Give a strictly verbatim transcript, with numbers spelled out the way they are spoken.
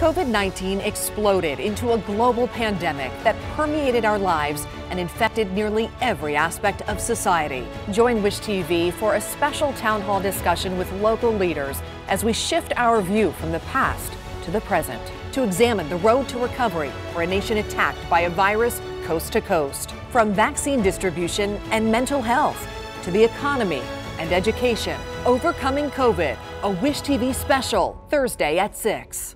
COVID nineteen exploded into a global pandemic that permeated our lives and infected nearly every aspect of society. Join Wish T V for a special town hall discussion with local leaders as we shift our view from the past to the present to examine the road to recovery for a nation attacked by a virus coast to coast. From vaccine distribution and mental health to the economy and education, Overcoming COVID, a Wish T V special, Thursday at six.